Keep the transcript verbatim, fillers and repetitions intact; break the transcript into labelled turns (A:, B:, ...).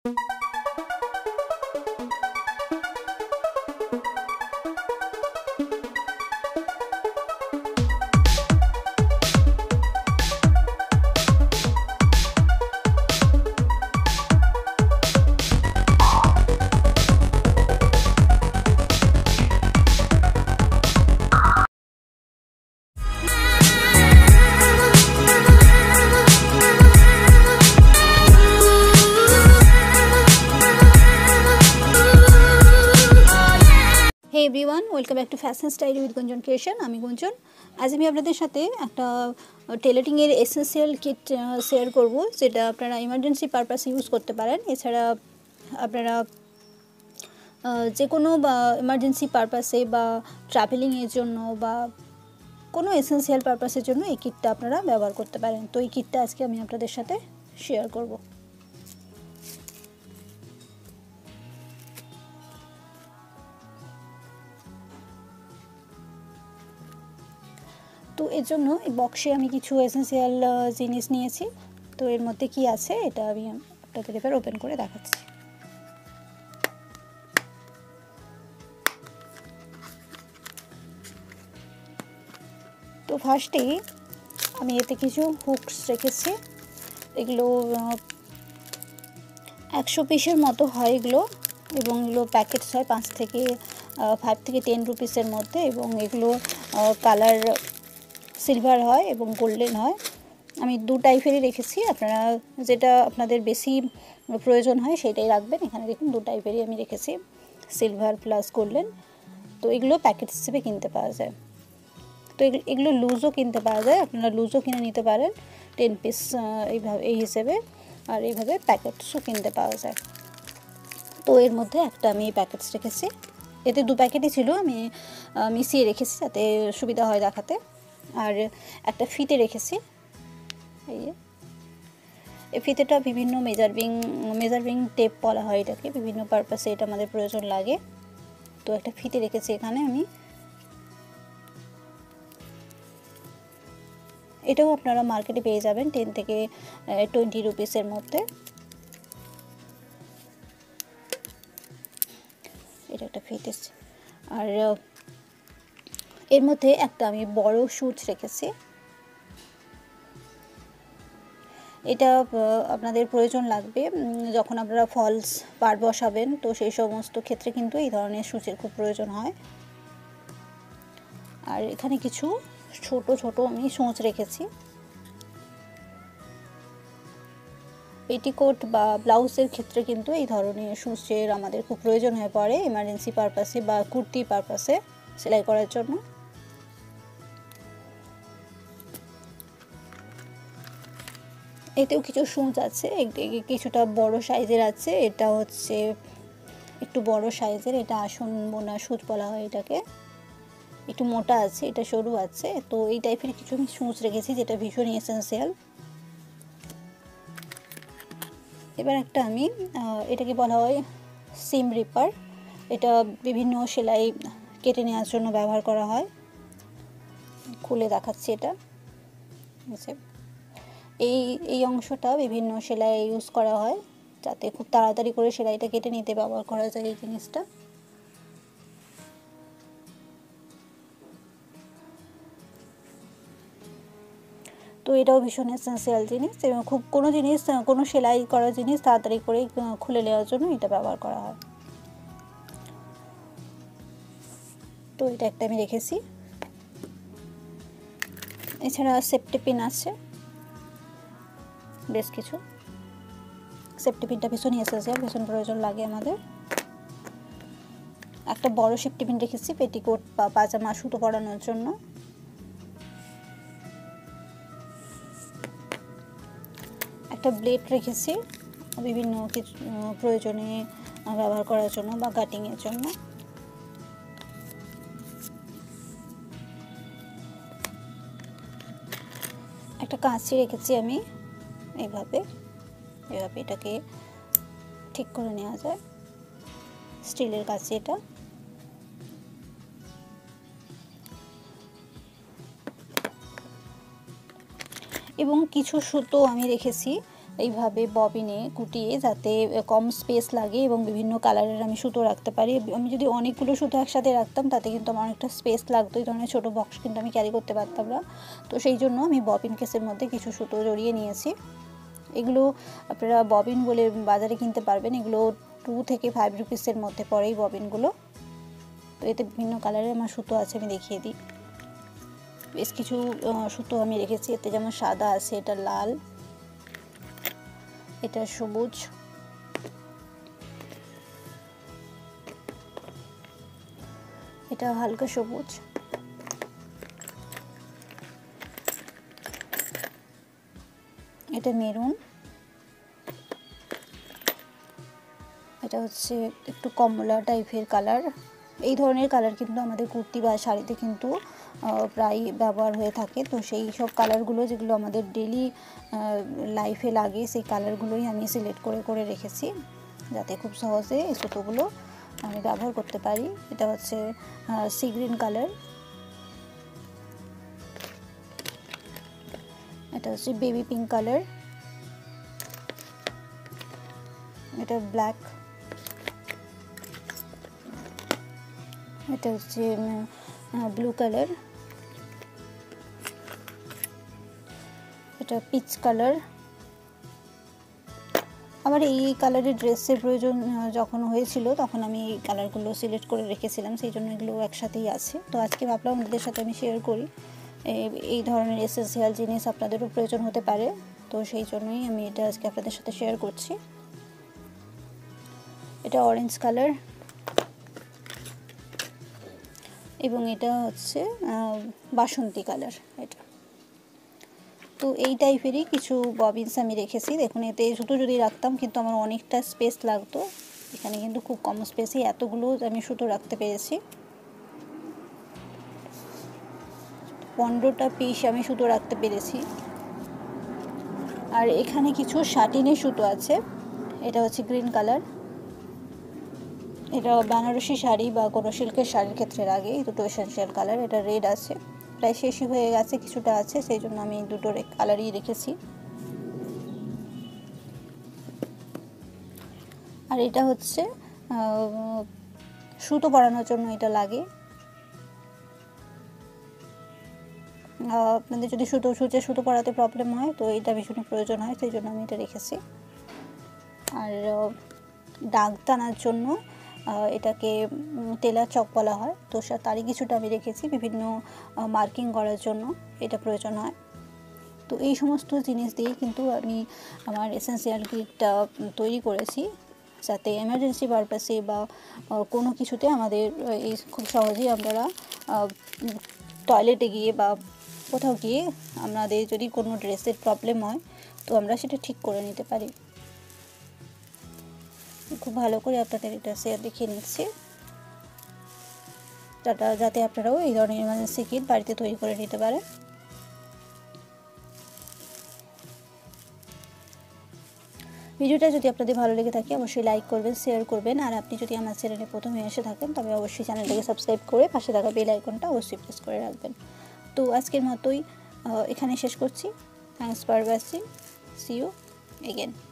A: Hey everyone, welcome back to Fashion Style with Gunjan Creation. আমি গুঞ্জন। আজ আমি আপনাদের সাথে একটা টেলারিং এর এসেনশিয়াল কিট শেয়ার করব, যেটা আপনারা ইমার্জেন্সি পারপাসে ইউজ করতে পারেন। এছাড়া আপনারা যে কোনো বা ইমার্জেন্সি পারপাসে বা ট্রাভেলিং এর জন্য বা কোনো এসেনশিয়াল পারপাসের জন্য এই কিটটা আপনারা ব্যবহার করতে পারেন। তো এই কিটটা আজকে আমি আপনাদের সাথে শেয়ার করব। তো এর জন্য এই বক্সে আমি কিছু এসেনশিয়াল জিনিস নিয়েছি। তো এর মধ্যে কি আছে এটা আমি আপনাদের এবার ওপেন করে দেখাচ্ছি। তো ফার্স্টে আমি এতে কিছু হুকস রেখেছি। এগুলো একশো পিসের মতো হয় এগুলো, এবং এগুলো প্যাকেটস হয় পাঁচ থেকে ফাইভ থেকে টেন রুপিসের মধ্যে, এবং এগুলো কালার সিলভার হয় এবং গোল্ডেন হয়। আমি দু টাইপেরই রেখেছি, আপনারা যেটা আপনাদের বেশি প্রয়োজন হয় সেটাই রাখবেন। এখানে দেখুন দু টাইপেরই আমি রেখেছি, সিলভার প্লাস গোল্ডেন। তো এগুলো প্যাকেট হিসেবে কিনতে পাওয়া যায়। তো এগুলো লুজও কিনতে পাওয়া যায়, আপনারা লুজও কিনে নিতে পারেন টেন পিস এইভাবে এই হিসেবে, আর এইভাবে প্যাকেটসও কিনতে পাওয়া যায়। তো এর মধ্যে একটা আমি প্যাকেটস রেখেছি, এতে দু প্যাকেটই ছিল, আমি মিশিয়ে রেখেছি যাতে সুবিধা হয় দেখাতে। আর একটা ফিতে রেখেছি, এই যে এই ফিতেটা বিভিন্ন মেজারিং মেজারিং টেপ বলা হয় এটাকে, বিভিন্ন পারপাসে এটা আমাদের প্রয়োজন লাগে। তো একটা ফিতে রেখেছি এখানে আমি। এটাও আপনারা মার্কেটে পেয়ে যাবেন টেন থেকে টোয়েন্টি রুপিসের মধ্যে। এটা একটা ফিতে। আর এর মধ্যে একটা আমি বড় সুচ রেখেছি, এটা আপনাদের প্রয়োজন লাগবে যখন আপনারা ফলস পাড় বসাবেন। তো সেই সমস্ত ক্ষেত্রে কিন্তু এই ধরনের সুচের খুব প্রয়োজন হয়। আর এখানে কিছু ছোট ছোট আমি সূচ রেখেছি। পেটিকোট বা ব্লাউজের ক্ষেত্রে কিন্তু এই ধরনের সূচের আমাদের খুব প্রয়োজন হয়ে পড়ে, ইমার্জেন্সি পারপাসে বা কুর্তি পারপাসে সেলাই করার জন্য। এতেও কিছু সূচ আছে, কিছুটা বড় সাইজের আছে, এটা হচ্ছে একটু বড় সাইজের, এটা আসন বোনা সূচ বলা হয় এটাকে। একটু মোটা আছে, এটা সরু আছে। তো এই টাইপের কিছু আমি সূচ রেখেছি যেটা ভীষণ এসেনশিয়াল। এবার একটা আমি এটাকে বলা হয় সিম রিপার, এটা বিভিন্ন সেলাই কেটে নেওয়ার জন্য ব্যবহার করা হয়। খুলে দেখাচ্ছি এটা। এই এই অংশটা বিভিন্ন সেলাই ইউজ করা হয় যাতে খুব তাড়াতাড়ি করে সেলাইটা কেটে নিতে ব্যবহার করা যায় এই জিনিসটা। তো এটাও ভীষণ এসেনশিয়াল জিনিস, এবং খুব কোনো জিনিস কোনো সেলাই করা জিনিস তাড়াতাড়ি করে খুলে নেওয়ার জন্য এটা ব্যবহার করা হয়। তো এটা একটা আমি রেখেছি। এছাড়া সেফটি পিন আছে বেশ কিছু, সেফটি পিনটা ভীষণ এসেনশিয়াল, ভীষণ প্রয়োজন লাগে আমাদের। একটা বড় সেফটি পিন রেখেছি পেটিকোট বা পাজামা সুতো পরানোর জন্য। একটা ব্লেড রেখেছি বিভিন্ন কিছু প্রয়োজনে ব্যবহার করার জন্য বা কাটিংয়ের জন্য। একটা কাঁচি রেখেছি আমি, এইভাবে এভাবে এটাকে ঠিক করে নেওয়া যায়, স্টিলের কাঁচি এটা। এবং কিছু সুতো আমি রেখেছি এইভাবে ববিনে গুটিয়ে, যাতে কম স্পেস লাগে এবং বিভিন্ন কালারের আমি সুতো রাখতে পারি। আমি যদি অনেকগুলো সুতো একসাথে রাখতাম তাতে কিন্তু আমার অনেকটা স্পেস লাগতো, এই ধরনের ছোটো বক্স কিন্তু আমি ক্যারি করতে পারতাম না। তো সেই জন্য আমি ববিন কেসের মধ্যে কিছু সুতো জড়িয়ে নিয়েছি। এগুলো আপনারা ববিন বলে বাজারে কিনতে পারবেন, এগুলো টু থেকে ফাইভ রুপিসের মধ্যে পড়ে এই ববিনগুলো। তো এতে বিভিন্ন কালারের আমার সুতো আছে, আমি দেখিয়ে দিই। বেশ কিছু সুতো আমি রেখেছি, এতে যেমন সাদা আছে, এটা লাল, এটা সবুজ, এটা হালকা সবুজ, এটা মেরুন, এটা হচ্ছে একটু কমলা টাইপের কালার। এই ধরনের কালার কিন্তু আমাদের কুর্তি বা শাড়িতে কিন্তু প্রায় ব্যবহার হয়ে থাকে। তো সেই সব কালারগুলো যেগুলো আমাদের ডেলি লাইফে লাগে, সেই কালারগুলোই আমি সিলেক্ট করে করে রেখেছি, যাতে খুব সহজে এই সুতোগুলো আমি ব্যবহার করতে পারি। এটা হচ্ছে সি গ্রিন কালার, এটা হচ্ছে বেবি পিঙ্ক কালার, এটা ব্ল্যাক, এটা হচ্ছে ব্লু কালার, এটা পিচ কালার। আমার এই কালারের ড্রেসের প্রয়োজন যখন হয়েছিল তখন আমি এই কালারগুলো সিলেক্ট করে রেখেছিলাম, সেই জন্য এগুলো একসাথেই আছে। তো আজকে ভাবলাম আপনাদের সাথে আমি শেয়ার করি, এই ধরনের এসেন্সিয়াল জিনিস আপনাদেরও প্রয়োজন হতে পারে, তো সেই জন্যই আমি এটা আজকে আপনাদের সাথে শেয়ার করছি। এটা অরেঞ্জ কালার এবং এটা হচ্ছে বাসন্তী কালার। এটা তো এই টাইপেরই কিছু ববিনস আমি রেখেছি। দেখুন, এতে সুতো যদি রাখতাম কিন্তু আমার অনেকটা স্পেস লাগতো, এখানে কিন্তু খুব কম স্পেসে এতগুলো আমি সুতো রাখতে পেরেছি। পনেরোটা পিস আমি সুতো রাখতে পেরেছি। আর এখানে কিছু শাটিনের সুতো আছে, এটা হচ্ছে গ্রিন কালার, এটা বেনারসি শাড়ি বা কোনো সিল্কের শাড়ির ক্ষেত্রে লাগে, এই দুটো এসেনশিয়াল কালার। এটা রেড আছে, প্রায় শেষই হয়ে গেছে, কিছুটা আছে, সেই জন্য আমি এই দুটো কালারই রেখেছি। আর এটা হচ্ছে সুতো পরানোর জন্য এটা লাগে। আপনাদের যদি সুতো সূচে সুতো পরাতে প্রবলেম হয় তো এটা ভীষণ প্রয়োজন হয়, সেই জন্য আমি এটা রেখেছি। আর দাগ টানার জন্য এটাকে টেলার চক বলা হয়, তো তারই কিছুটা আমি রেখেছি, বিভিন্ন মার্কিং করার জন্য এটা প্রয়োজন হয়। তো এই সমস্ত জিনিস দিয়ে কিন্তু আমি আমার এসেন্সিয়াল কিটটা তৈরি করেছি, যাতে এমার্জেন্সি পারপাসে বা কোনো কিছুতে আমাদের এই খুব সহজেই আপনারা টয়লেটে গিয়ে বা কোথাও গিয়ে আমাদের যদি কোনো ড্রেসের প্রবলেম হয় তো আমরা সেটা ঠিক করে নিতে পারি। খুব ভালো করে আপনাদের এটা শেয়ার দেখিয়ে নিচ্ছি, যাতে যাতে আপনারাও এই ধরনের এমার্জেন্সি কিট বাড়িতে তৈরি করে নিতে পারেন। ভিডিওটা যদি আপনাদের ভালো লেগে থাকে অবশ্যই লাইক করবেন, শেয়ার করবেন। আর আপনি যদি আমার চ্যানেলে প্রথমে এসে থাকেন তবে অবশ্যই চ্যানেলটাকে সাবস্ক্রাইব করে পাশে থাকা বেল আইকনটা অবশ্যই প্রেস করে রাখবেন। তো আজকের মতোই এখানে শেষ করছি। Thanks for watching, see you again.